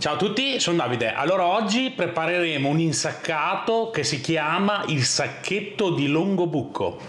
Ciao a tutti, sono Davide. Allora oggi prepareremo un insaccato che si chiama il sacchetto di Longobucco.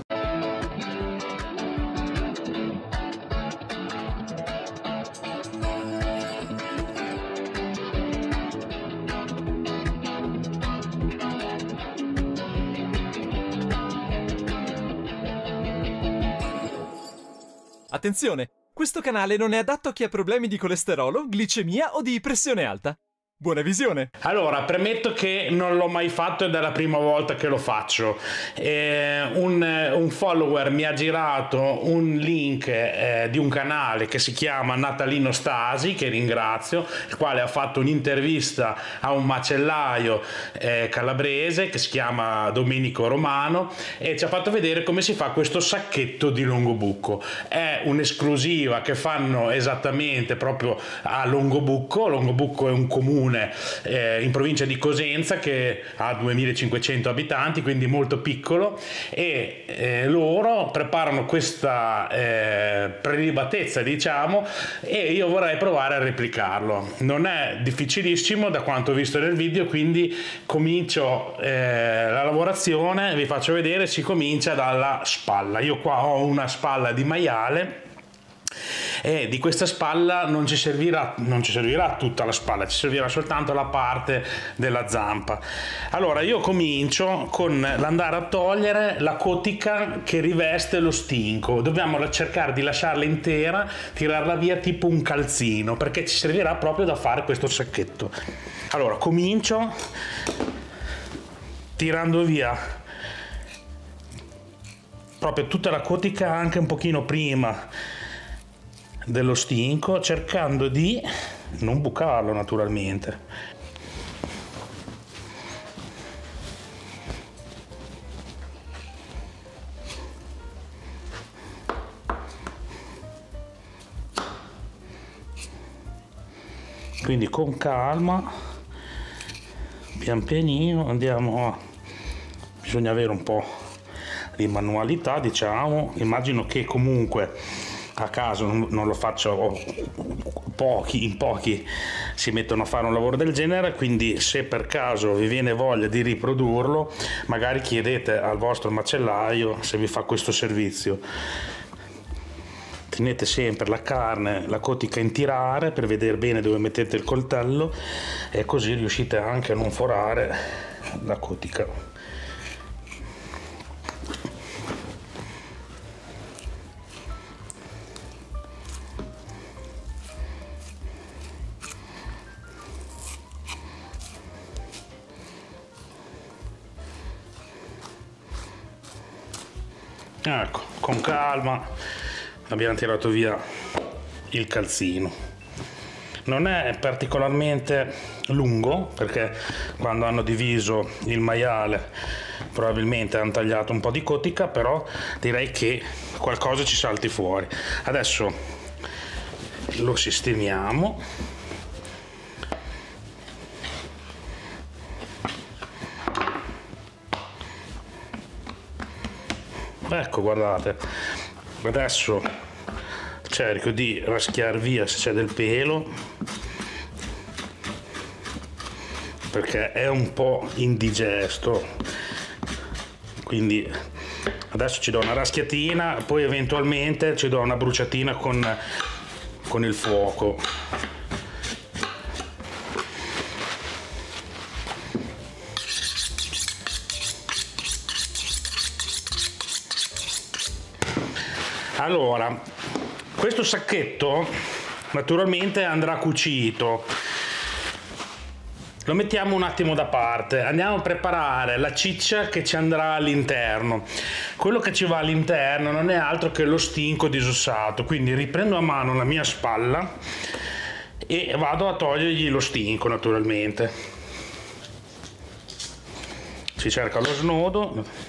Attenzione! Questo canale non è adatto a chi ha problemi di colesterolo, glicemia o di pressione alta. Buona visione! Allora, premetto che non l'ho mai fatto ed è la prima volta che lo faccio. Un follower mi ha girato un link di un canale che si chiama Natalino Stasi, che ringrazio, il quale ha fatto un'intervista a un macellaio calabrese che si chiama Domenico Romano e ci ha fatto vedere come si fa questo sacchetto di Longobucco. È un'esclusiva che fanno esattamente proprio a Longobucco. Longobucco è un comune in provincia di Cosenza che ha 2500 abitanti, quindi molto piccolo, e loro preparano questa prelibatezza, diciamo, e io vorrei provare a replicarlo. Non è difficilissimo da quanto ho visto nel video, quindi comincio la lavorazione. Vi faccio vedere, si comincia dalla spalla. Io qua ho una spalla di maiale e di questa spalla non ci servirà tutta la spalla, ci servirà soltanto la parte della zampa. Allora io comincio con l'andare a togliere la cotica che riveste lo stinco. Dobbiamo cercare di lasciarla intera, tirarla via tipo un calzino, perché ci servirà proprio da fare questo sacchetto. Allora comincio tirando via proprio tutta la cotica, anche un pochino prima dello stinco, cercando di non bucarlo naturalmente. Quindi con calma, pian pianino andiamo a... bisogna avere un po' di manualità, diciamo. Immagino che comunque a caso non lo faccio, in pochi si mettono a fare un lavoro del genere, quindi se per caso vi viene voglia di riprodurlo, magari chiedete al vostro macellaio se vi fa questo servizio. Tenete sempre la carne, la cotica in tirare per vedere bene dove mettete il coltello, e così riuscite anche a non forare la cotica. Ecco, con calma abbiamo tirato via il calzino. Non è particolarmente lungo, perché quando hanno diviso il maiale probabilmente hanno tagliato un po' di cotica, però direi che qualcosa ci salti fuori. Adesso lo sistemiamo. Ecco, guardate, adesso cerco di raschiare via se c'è del pelo, perché è un po' indigesto, quindi adesso ci do una raschiatina, poi eventualmente ci do una bruciatina con il fuoco. Allora, questo sacchetto naturalmente andrà cucito. Lo mettiamo un attimo da parte, andiamo a preparare la ciccia che ci andrà all'interno. Quello che ci va all'interno non è altro che lo stinco disossato, quindi riprendo a mano la mia spalla e vado a togliergli lo stinco naturalmente. Si cerca lo snodo.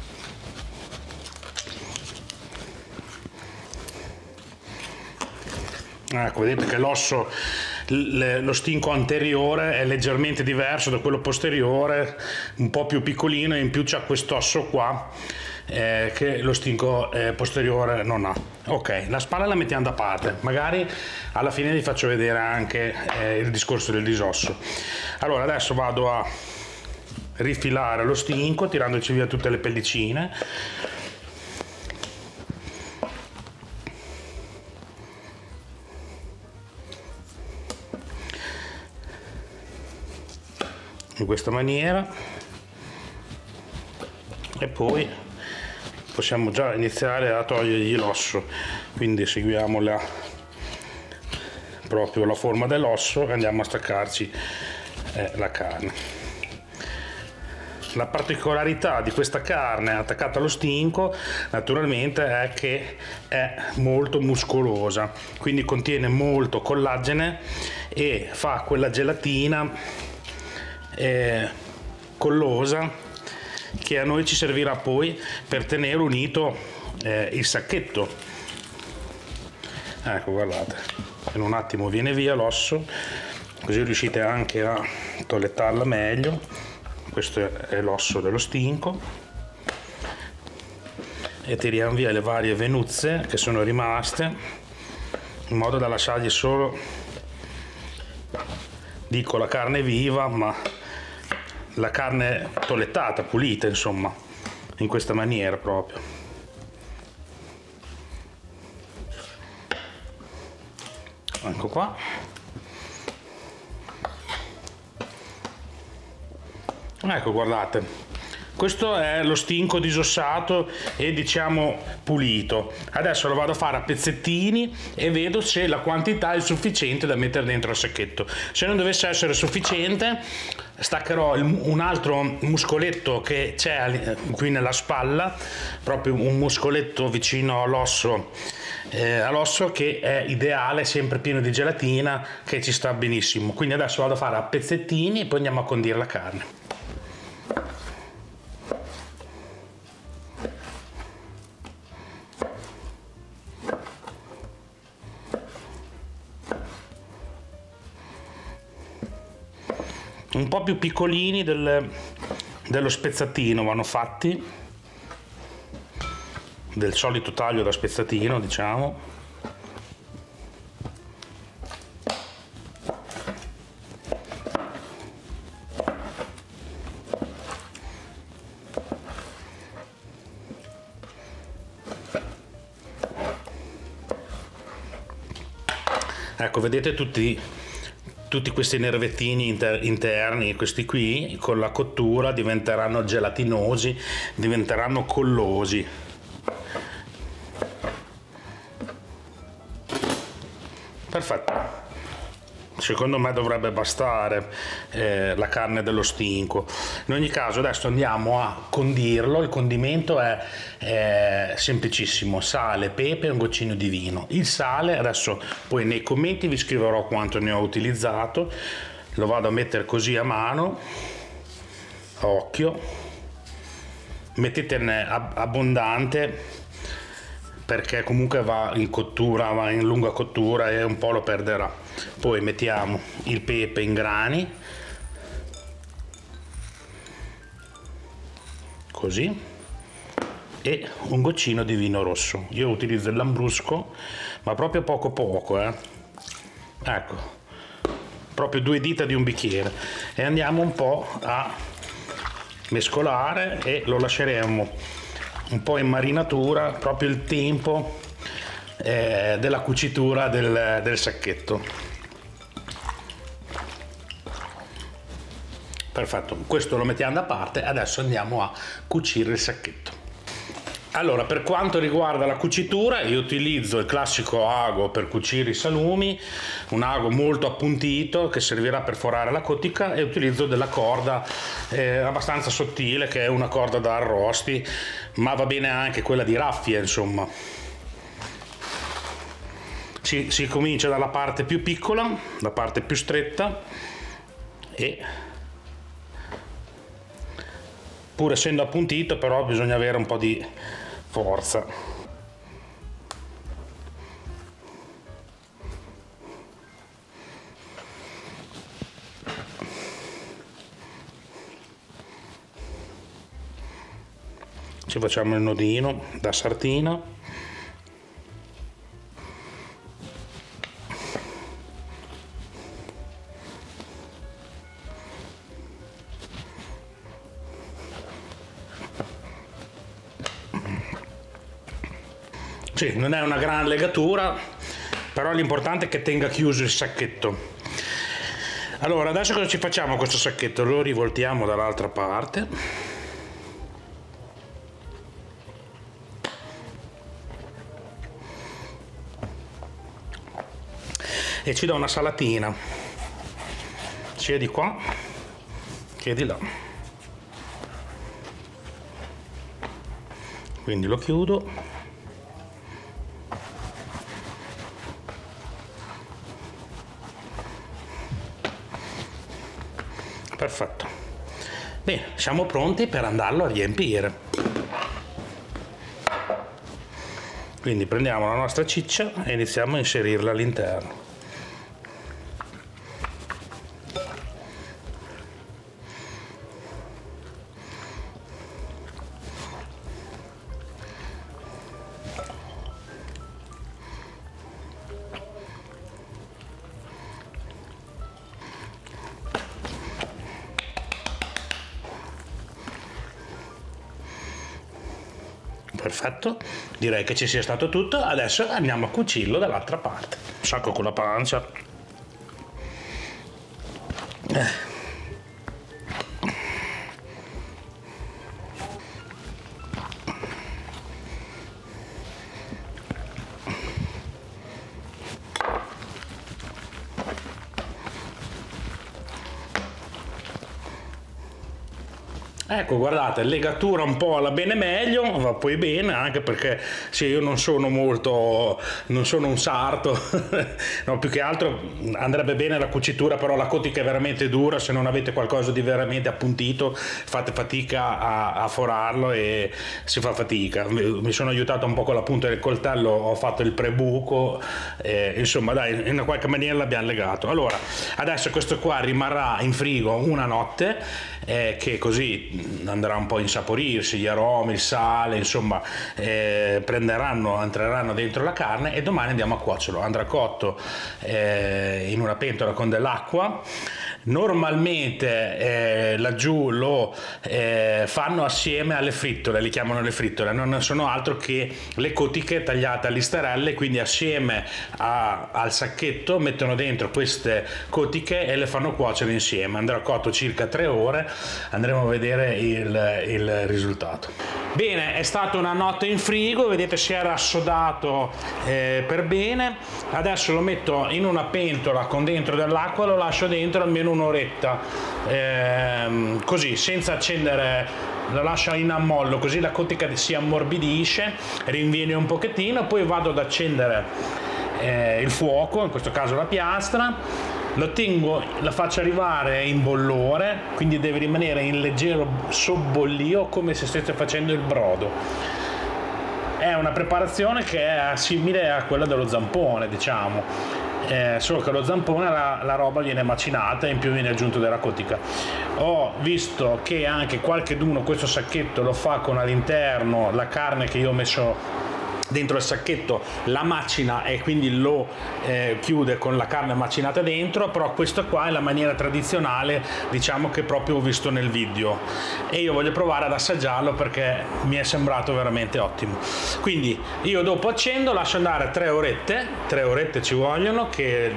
Ecco, vedete che l'osso, lo stinco anteriore è leggermente diverso da quello posteriore, un po' più piccolino, e in più c'ha quest'osso qua che lo stinco posteriore non ha. Ok, la spalla la mettiamo da parte, magari alla fine vi faccio vedere anche il discorso del disosso. Allora adesso vado a rifilare lo stinco tirandoci via tutte le pellicine. In questa maniera, e poi possiamo già iniziare a togliergli l'osso, quindi seguiamo proprio la forma dell'osso e andiamo a staccarci la carne. La particolarità di questa carne attaccata allo stinco naturalmente è che è molto muscolosa, quindi contiene molto collagene e fa quella gelatina collosa che a noi ci servirà poi per tenere unito il sacchetto. Ecco, guardate, in un attimo viene via l'osso, così riuscite anche a toilettarla meglio. Questo è l'osso dello stinco e tiriamo via le varie venuzze che sono rimaste in modo da lasciargli solo, dico, la carne viva, ma la carne tolettata, pulita, insomma, in questa maniera proprio. Ecco qua. Ecco, guardate, questo è lo stinco disossato e diciamo pulito. Adesso lo vado a fare a pezzettini e vedo se la quantità è sufficiente da mettere dentro al sacchetto. Se non dovesse essere sufficiente, staccherò un altro muscoletto che c'è qui nella spalla, proprio un muscoletto vicino all'osso che è ideale, sempre pieno di gelatina, che ci sta benissimo. Quindi adesso vado a fare a pezzettini e poi andiamo a condire la carne. Un po' più piccolini dello spezzatino vanno fatti, del solito taglio da spezzatino, diciamo. Ecco, vedete tutti questi nervettini interni, questi qui con la cottura diventeranno gelatinosi, diventeranno collosi. Perfetto. Secondo me dovrebbe bastare la carne dello stinco. In ogni caso adesso andiamo a condirlo. Il condimento è semplicissimo: sale, pepe e un goccino di vino. Il sale adesso poi nei commenti vi scriverò quanto ne ho utilizzato. Lo vado a mettere così a mano, a occhio. Mettetene abbondante, perché comunque va in cottura, va in lunga cottura e un po' lo perderà. Poi mettiamo il pepe in grani, così, e un goccino di vino rosso. Io utilizzo il Lambrusco, ma proprio poco, ecco, proprio 2 dita di un bicchiere, e andiamo un po' a mescolare e lo lasceremo un po' in marinatura, proprio il tempo della cucitura del sacchetto. Perfetto, questo lo mettiamo da parte. Adesso andiamo a cucire il sacchetto. Allora, per quanto riguarda la cucitura, io utilizzo il classico ago per cucire i salumi, un ago molto appuntito che servirà per forare la cottica, e utilizzo della corda abbastanza sottile, che è una corda da arrosti, ma va bene anche quella di raffia, insomma. Si comincia dalla parte più piccola, la parte più stretta, e pur essendo appuntito però bisogna avere un po' di forza. ci facciamo il nodino da sardina. Sì, non è una gran legatura, però l'importante è che tenga chiuso il sacchetto. Allora, adesso cosa ci facciamo a questo sacchetto? Lo rivoltiamo dall'altra parte. E ci dà una salatina, sia di qua che di là. Quindi lo chiudo. Perfetto. Bene, siamo pronti per andarlo a riempire. Quindi prendiamo la nostra ciccia e iniziamo a inserirla all'interno. Perfetto, direi che ci sia stato tutto. Adesso andiamo a cucirlo dall'altra parte. Sacco con la pancia. Ecco, guardate, legatura un po' alla bene meglio, va poi bene, anche perché sì, io non sono un sarto, no, più che altro andrebbe bene la cucitura, però la cotica è veramente dura, se non avete qualcosa di veramente appuntito fate fatica a forarlo e si fa fatica. Mi sono aiutato un po' con la punta del coltello, ho fatto il prebuco, insomma dai, in una qualche maniera l'abbiamo legato. Allora, adesso questo qua rimarrà in frigo una notte, che così andrà un po' a insaporirsi, gli aromi, il sale, insomma entreranno dentro la carne, e domani andiamo a cuocerlo. Andrà cotto in una pentola con dell'acqua. Normalmente laggiù lo fanno assieme alle frittole, li chiamano le frittole, non sono altro che le cotiche tagliate a listarelle, quindi assieme al sacchetto mettono dentro queste cotiche e le fanno cuocere insieme. Andrà cotto circa 3 ore, andremo a vedere il risultato. Bene, è stata una notte in frigo, vedete si era assodato per bene. Adesso lo metto in una pentola con dentro dell'acqua, lo lascio dentro almeno un'oretta, così senza accendere, lo lascio in ammollo così la cotica si ammorbidisce, rinviene un pochettino, poi vado ad accendere il fuoco, in questo caso la piastra, la faccio arrivare in bollore, quindi deve rimanere in leggero sobbollio come se stesse facendo il brodo. È una preparazione che è simile a quella dello zampone, diciamo. Solo che lo zampone la roba viene macinata e in più viene aggiunto della cotica. Ho visto che anche qualcheduno questo sacchetto lo fa con all'interno la carne che io ho messo dentro il sacchetto, la macina e quindi lo chiude con la carne macinata dentro, però questa qua è la maniera tradizionale, diciamo, che proprio ho visto nel video, e io voglio provare ad assaggiarlo perché mi è sembrato veramente ottimo. Quindi io dopo accendo, lascio andare 3 orette ci vogliono che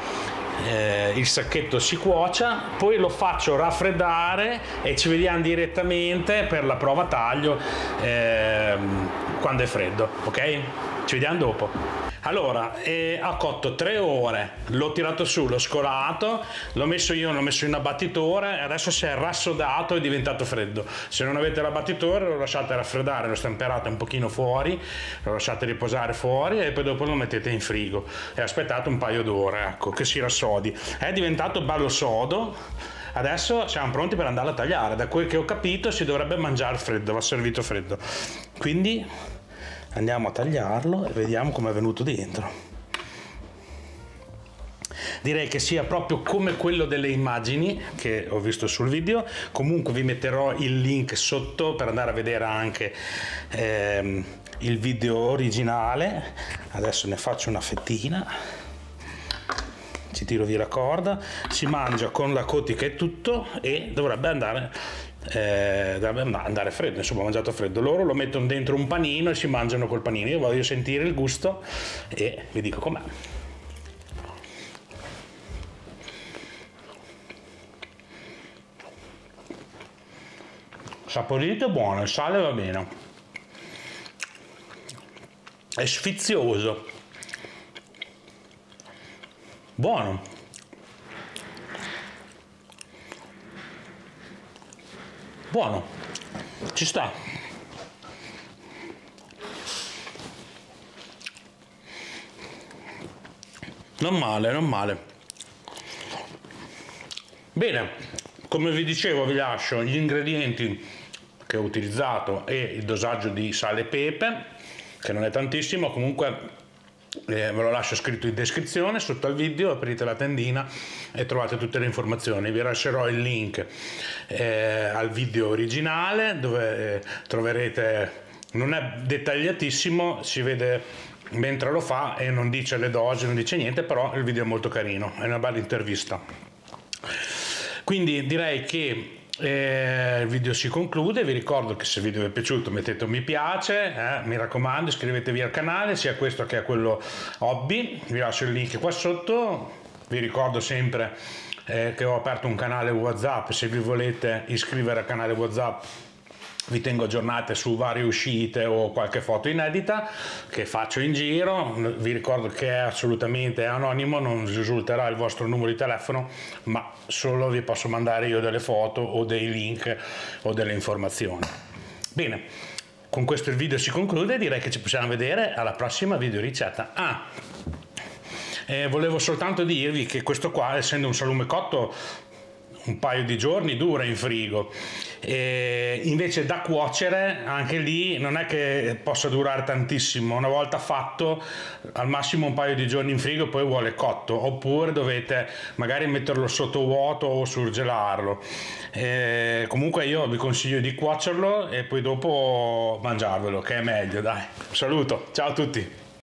il sacchetto si cuocia, poi lo faccio raffreddare e ci vediamo direttamente per la prova taglio quando è freddo, ok? Ci vediamo dopo. Allora, ha cotto 3 ore, l'ho tirato su, l'ho scolato, l'ho messo in abbattitore, adesso si è rassodato e è diventato freddo. Se non avete l'abbattitore lo lasciate raffreddare, lo stemperate un pochino fuori, lo lasciate riposare fuori e poi dopo lo mettete in frigo e aspettate un paio d'ore, ecco, che si rassodi. È diventato bello sodo. Adesso siamo pronti per andarlo a tagliare. Da quel che ho capito si dovrebbe mangiare freddo, va servito freddo. Quindi andiamo a tagliarlo e vediamo come è venuto dentro. direi che sia proprio come quello delle immagini che ho visto sul video. Comunque vi metterò il link sotto per andare a vedere anche il video originale. Adesso ne faccio una fettina, ci tiro via la corda, si mangia con la cotica e tutto, e dovrebbe andare freddo, insomma mangiato freddo. Loro lo mettono dentro un panino e si mangiano col panino. Io voglio sentire il gusto e vi dico com'è. Saporito e buono, il sale va bene, è sfizioso, buono. Buono, ci sta. Non male, non male. Bene, come vi dicevo, vi lascio gli ingredienti che ho utilizzato e il dosaggio di sale e pepe, che non è tantissimo, comunque ve lo lascio scritto in descrizione sotto al video. Aprite la tendina e trovate tutte le informazioni. Vi lascerò il link al video originale, dove troverete, non è dettagliatissimo, si vede mentre lo fa e non dice le dosi, non dice niente, però il video è molto carino, è una bella intervista. Quindi direi che il video si conclude. Vi ricordo che se il video vi è piaciuto mettete un mi piace, mi raccomando iscrivetevi al canale, sia questo che a quello hobby. Vi lascio il link qua sotto. Vi ricordo sempre che ho aperto un canale WhatsApp, se vi volete iscrivere al canale WhatsApp vi tengo aggiornate su varie uscite o qualche foto inedita che faccio in giro. Vi ricordo che è assolutamente anonimo, non risulterà il vostro numero di telefono, ma solo vi posso mandare io delle foto o dei link o delle informazioni. Bene, con questo il video si conclude, direi che ci possiamo vedere alla prossima video ricetta. Volevo soltanto dirvi che questo qua, essendo un salume cotto, un paio di giorni dura in frigo, invece da cuocere anche lì non è che possa durare tantissimo. Una volta fatto, al massimo un paio di giorni in frigo, poi vuole cotto, oppure dovete magari metterlo sotto vuoto o surgelarlo. Comunque io vi consiglio di cuocerlo e poi dopo mangiarvelo, che è meglio. Dai, un saluto, ciao a tutti.